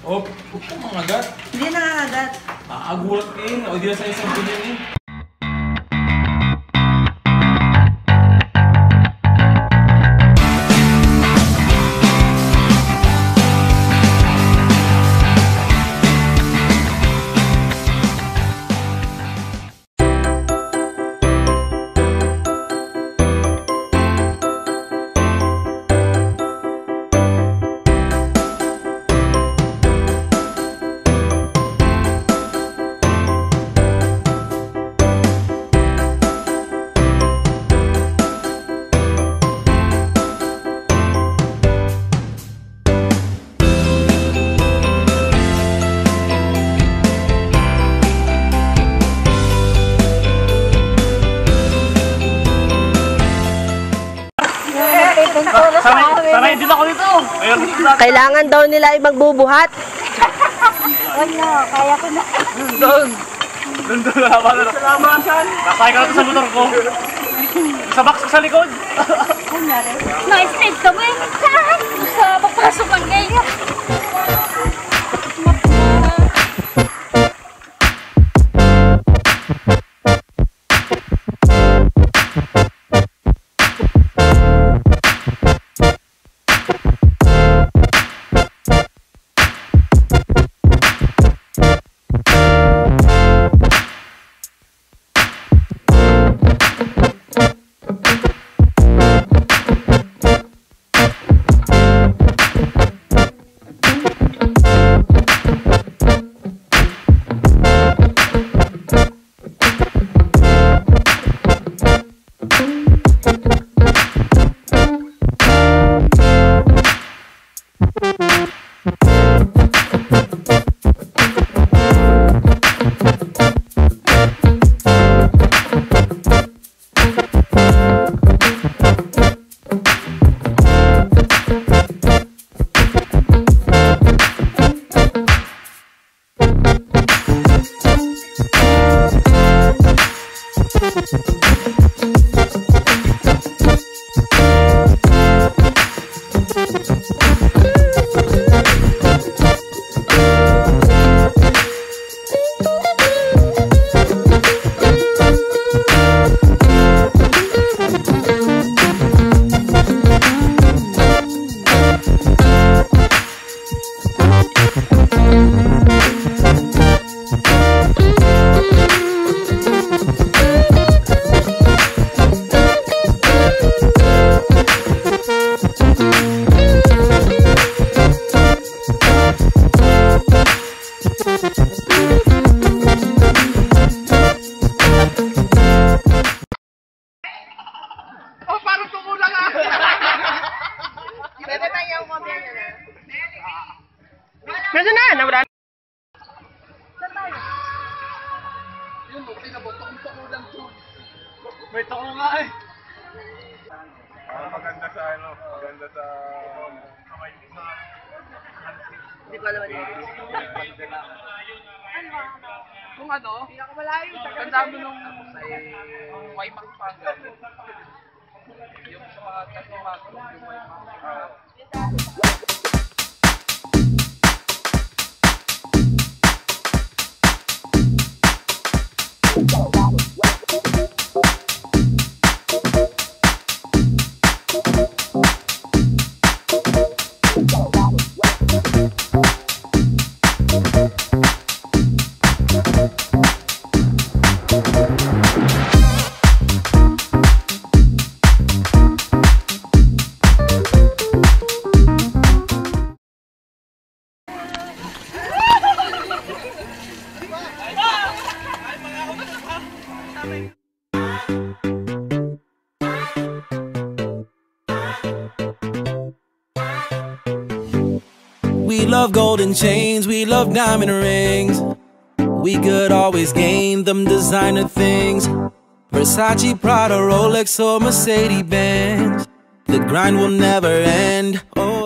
Oh, huwag kang mangagat. Hindi nangangagat. Agulat ka eh. O di na sa isang bilyan eh. Sanay din ako dito. Kailangan daw nila ay magbubuhat. Wala, kaya ko na. Doon. Salamat. Nasakay ka na sa motor ko. Sa box ko sa likod. Na-straight kami. Sa papasok ang ganyan. Nasaan na? Nawala na. May toko nga eh. Maganda sa ano, maganda sa... Hindi ko alam ano yun. Kung ano, pinakamalayo, tanda mo nung Waymang Pangan. Yung sa mga kasumak, yung Waymang Pangan. We love golden chains, we love diamond rings. We could always gain them designer things. Versace, Prada, Rolex or Mercedes-Benz. The grind will never end. Oh.